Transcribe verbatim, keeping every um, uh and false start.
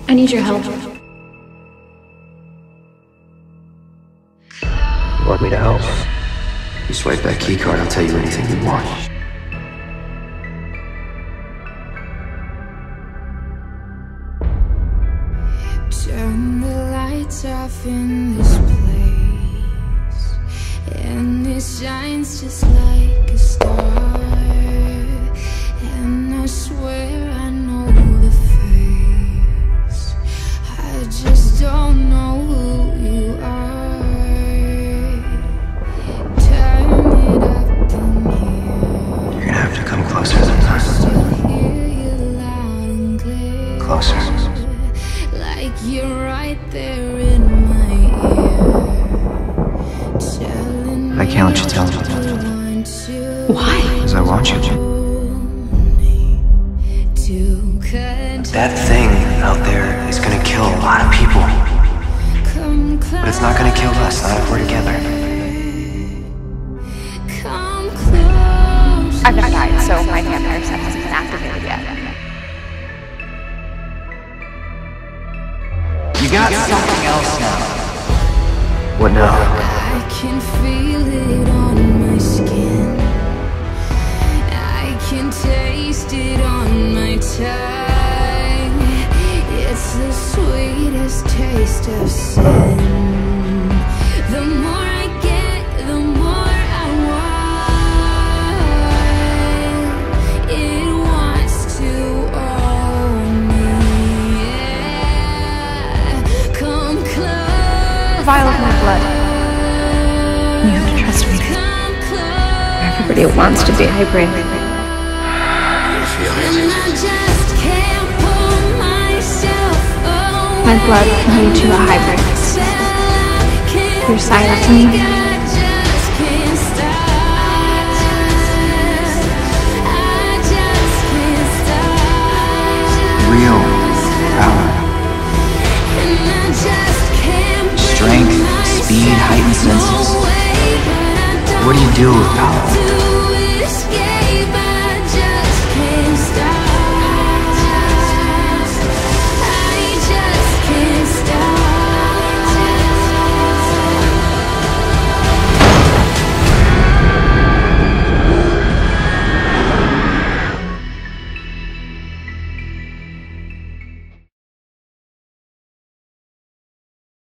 I need your help. You want me to help? You swipe that key card, I'll tell you anything you want. Turn the lights off in this place, and it shines just like a star. And I swear I know the face, I just don't know who you are. Turn it up in here. You're gonna have to come closer sometimes. Closer. Like you're right there in my ear. I can't let you tell me. Why? Because I want you to. That thing out there is gonna kill a lot of people. But it's not gonna kill us, not if we're together. I've not died, so my vampire set hasn't been activated yet. You got something else now. What now? I can feel it on my skin. I can taste it on my tongue. It's the sweetest taste of sin. The more I get, the more I want. It wants to own me. Yeah. Come close. A vial of my blood. You have to trust me. Come close. Everybody wants to be a hybrid. And I just can't pull myself away. My blood can lead to a hybrid. You're silent to me. I just can't stop. I just can't stop. Real power. And I just can't Strength, bring speed, heightened myself senses. away, but I What do you do with don't power? do